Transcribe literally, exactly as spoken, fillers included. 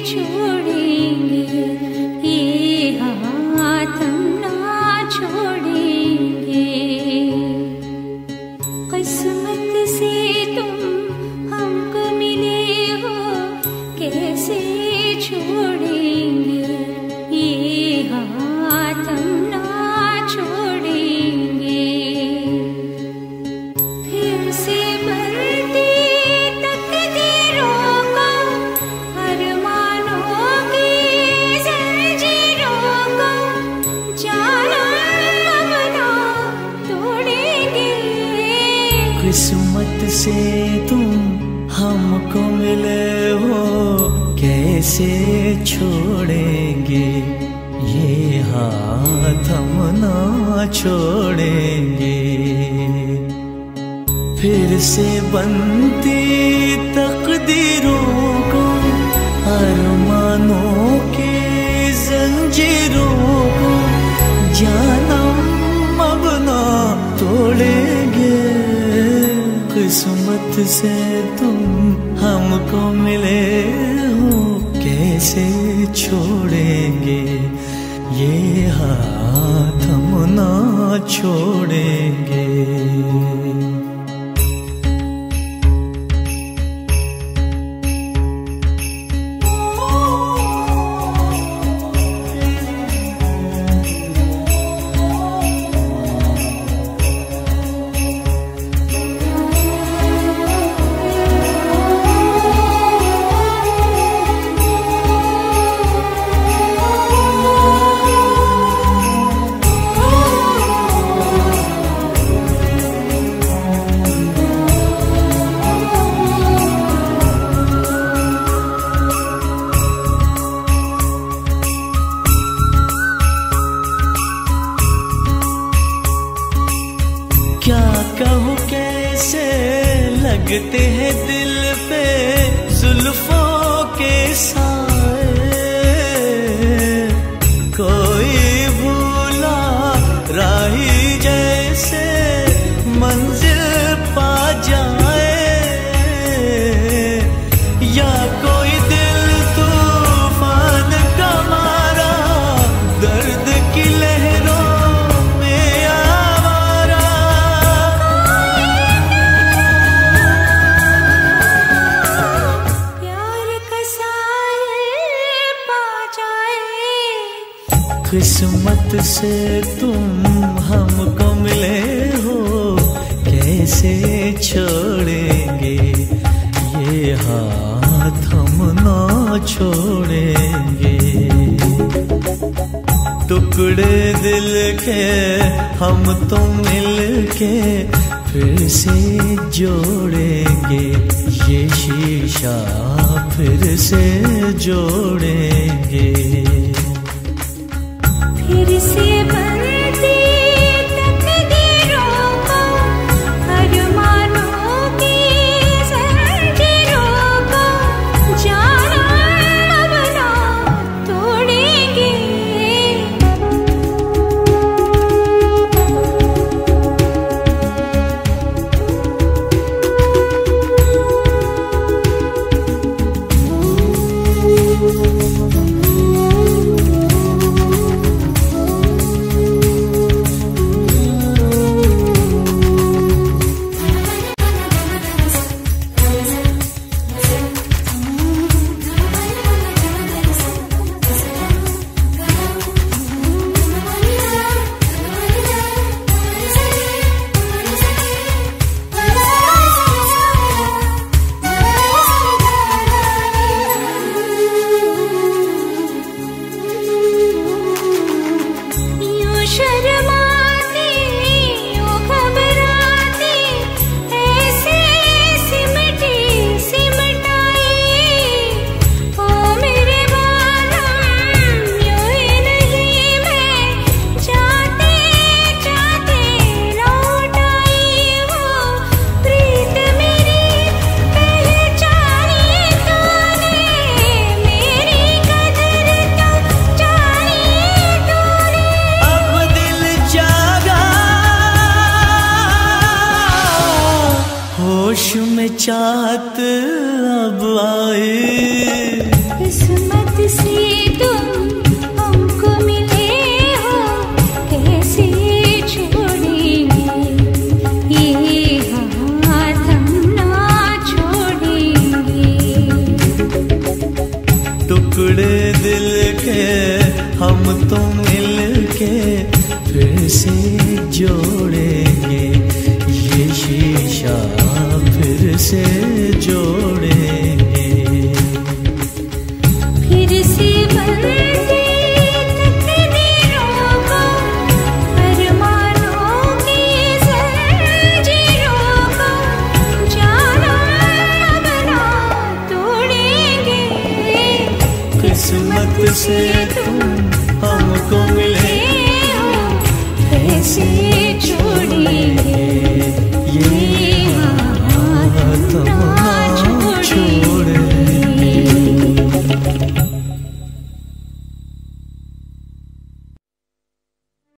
छोड़ेंगे, ये हाथ हम ना छोड़ेंगे। किस्मत से तुम हमको मिले हो, कैसे छोड़ेंगे, ये हाथ हम ना छोड़ेंगे। फिर से बढ़ती तकदीरों को, अरमानों की जंजीरों को, जानम अब ना तोड़ेंगे। किस्मत से तुम हमको मिले हो, कैसे छोड़ेंगे, ये हाथ हम ना छोड़ेंगे। फिर से बनती तकदीरों को, अरमानों की जंजीरों को, जानम अब ना तोड़ेंगे। किस्मत से तुम हमको मिले हो, कैसे छोड़ेंगे, ये हाथ हम ना छोड़ेंगे। क्या कहूँ कैसे लगते हैं दिल पे जुल्फों के साए, कोई भूला राही जैसे मंजिल पा जाए, या कोई दिल तूफान का मारा दर्द की लहरों किस्मत से तुम हमको मिले हो, कैसे छोड़ेंगे, ये हाथ हम ना छोड़ेंगे। टुकड़े दिल के हम तो मिल के फिर से जोड़ेंगे, ये शीशा फिर से जोड़ेंगे। फिर से बनती तकदीरों को, अरमानों की जंजीरों को, जानम अब ना तोड़ेंगे। होश में चाहत अब आए, किस्मत मोहब्बत से